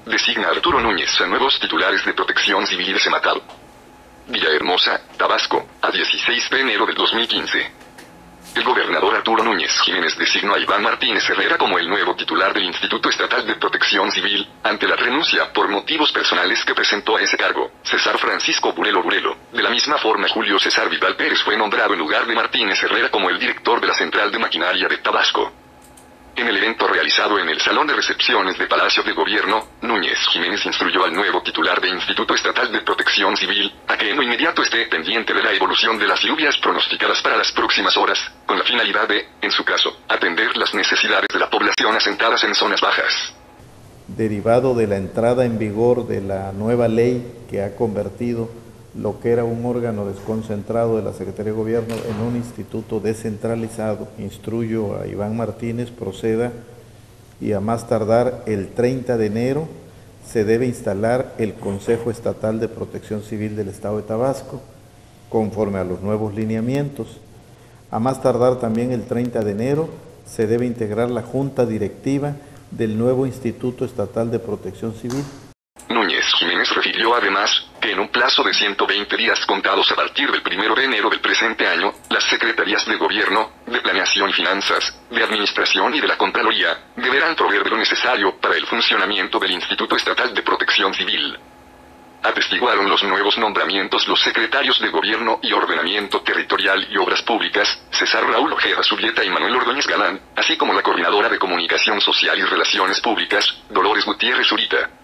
designa a Arturo Núñez a nuevos titulares de Protección Civil de Sematal. Villahermosa, Tabasco, a 16 de enero del 2015. El gobernador Arturo Núñez Jiménez designó a Iván Martínez Herrera como el nuevo titular del Instituto Estatal de Protección Civil, ante la renuncia por motivos personales que presentó a ese cargo César Francisco Burelo Burelo. De la misma forma, Julio César Vidal Pérez fue nombrado en lugar de Martínez Herrera como el director de la Central de Maquinaria de Tabasco. En el evento realizado en el Salón de Recepciones de Palacio de Gobierno, Núñez Jiménez instruyó al nuevo titular de Instituto Estatal de Protección Civil a que en lo inmediato esté pendiente de la evolución de las lluvias pronosticadas para las próximas horas, con la finalidad de, en su caso, atender las necesidades de la población asentadas en zonas bajas. Derivado de la entrada en vigor de la nueva ley que ha convertido lo que era un órgano desconcentrado de la Secretaría de Gobierno en un instituto descentralizado, instruyo a Iván Martínez proceda y a más tardar el 30 de enero se debe instalar el Consejo Estatal de Protección Civil del Estado de Tabasco, conforme a los nuevos lineamientos. A más tardar también el 30 de enero se debe integrar la Junta Directiva del nuevo Instituto Estatal de Protección Civil. Núñez Jiménez refirió además que en un plazo de 120 días contados a partir del 1 de enero del presente año, las Secretarías de Gobierno, de Planeación y Finanzas, de Administración y de la Contraloría, deberán proveer de lo necesario para el funcionamiento del Instituto Estatal de Protección Civil. Atestiguaron los nuevos nombramientos los secretarios de Gobierno y Ordenamiento Territorial y Obras Públicas, César Raúl Ojeda Zubieta y Manuel Ordóñez Galán, así como la coordinadora de Comunicación Social y Relaciones Públicas, Dolores Gutiérrez Zurita.